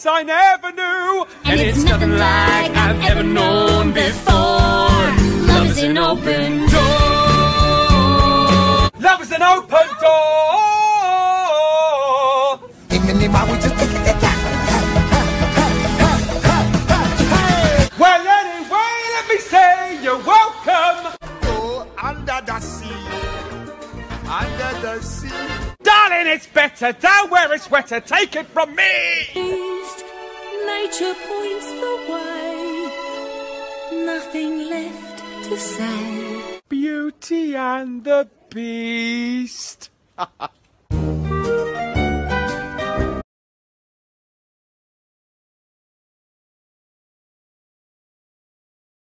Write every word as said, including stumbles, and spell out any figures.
place I never knew. And, and it's, it's nothing like I've ever known before. Love is an open door. Love is an open door. Well, anyway, let me say you're welcome. Oh, under the sea, under the sea. Darling, it's better down where it's wetter. Take it from me. East, nature points the way. Nothing left to say. Beauty and the Beast.